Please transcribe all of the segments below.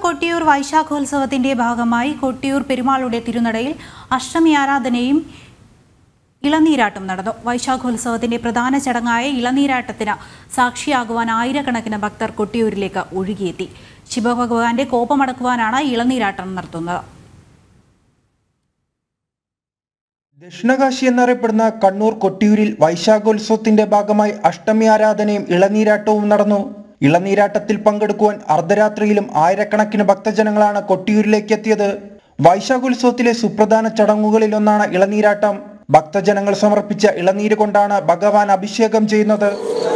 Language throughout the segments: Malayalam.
കൊട്ടിയൂർ വൈശാഖോത്സവത്തിന്റെ ഭാഗമായി കൊട്ടിയൂർ പെരുമാളുടെ തിരുനടയിൽ അഷ്ടമി ആരാധനയും ഇളനീരാട്ടും നടന്നു. വൈശാഖോത്സവത്തിന്റെ പ്രധാന ചടങ്ങായ ഇളനീരാട്ടത്തിന് സാക്ഷിയാകുവാൻ ആയിരക്കണക്കിന് ഭക്തർ കൊട്ടിയൂരിലേക്ക് ഒഴുകിയെത്തി. ശിവഭഗവാന്റെ കോപമടക്കുവാനാണ് ഇളനീരാട്ടം നടത്തുന്നത്. ദക്ഷിണകാശി എന്നറിയപ്പെടുന്ന കണ്ണൂർ കൊട്ടിയൂരിൽ വൈശാഖോത്സവത്തിന്റെ ഭാഗമായി അഷ്ടമി ആരാധനയും ഇളനീരാട്ടവും നടന്നു. ഇളനീരാട്ടത്തിൽ പങ്കെടുക്കുവാൻ അർദ്ധരാത്രിയിലും ആയിരക്കണക്കിന് ഭക്തജനങ്ങളാണ് കൊട്ടിയൂരിലേക്ക് എത്തിയത്. വൈശാഖോത്സവത്തിലെ സുപ്രധാന ചടങ്ങുകളിലൊന്നാണ് ഇളനീരാട്ടം. ഭക്തജനങ്ങൾ സമർപ്പിച്ച ഇളനീര് കൊണ്ടാണ് ഭഗവാൻ അഭിഷേകം ചെയ്യുന്നത്.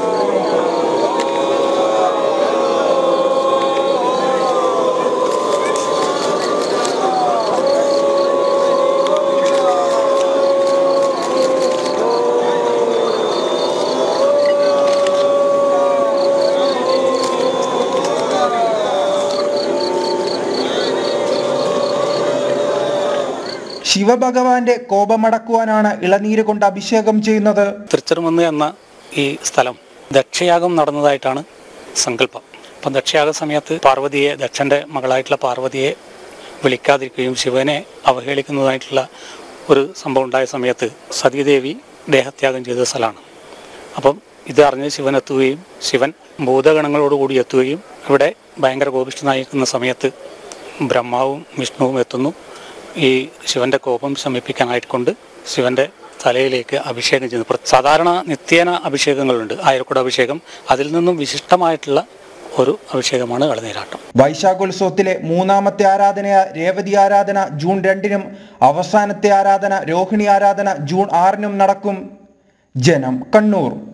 ശിവഭഗവാന്റെ കോപമടക്കുവാനാണ് ഇളനീര് കൊണ്ട് അഭിഷേകം ചെയ്യുന്നത്. തൃച്ചെറുമന്ന് എന്ന ഈ സ്ഥലം ദക്ഷയാഗം നടന്നതായിട്ടാണ് സങ്കല്പം. അപ്പം ദക്ഷയാഗ സമയത്ത് പാർവതിയെ, ദക്ഷന്റെ മകളായിട്ടുള്ള പാർവതിയെ വിളിക്കാതിരിക്കുകയും ശിവനെ അവഹേളിക്കുന്നതായിട്ടുള്ള ഒരു സംഭവം ഉണ്ടായ സമയത്ത് സതീദേവി ദേഹത്യാഗം ചെയ്ത സ്ഥലമാണ്. അപ്പം ഇത് അറിഞ്ഞ് ശിവൻ എത്തുകയും ശിവൻ ഭൂതഗണങ്ങളോടുകൂടി എത്തുകയും ഇവിടെ ഭയങ്കര കോപിഷ്ഠനായിരിക്കുന്ന സമയത്ത് ബ്രഹ്മാവും വിഷ്ണുവും എത്തുന്നു. ഈ ശിവന്റെ കോപം ശമിപ്പിക്കാനായിക്കൊണ്ട് ശിവന്റെ തലയിലേക്ക് അഭിഷേകം ചെയ്യുന്നു. സാധാരണ നിത്യേന അഭിഷേകങ്ങളുണ്ട്, ആയിരക്കുട അഭിഷേകം. അതിൽ നിന്നും വിശിഷ്ടമായിട്ടുള്ള ഒരു അഭിഷേകമാണ് ഇളനീരാട്ടം. വൈശാഖോത്സവത്തിലെ മൂന്നാമത്തെ ആരാധനയായ രേവതി ആരാധന ജൂൺ 2-നും അവസാനത്തെ ആരാധന രോഹിണി ആരാധന ജൂൺ 6-നും നടക്കും. ജനം, കണ്ണൂർ.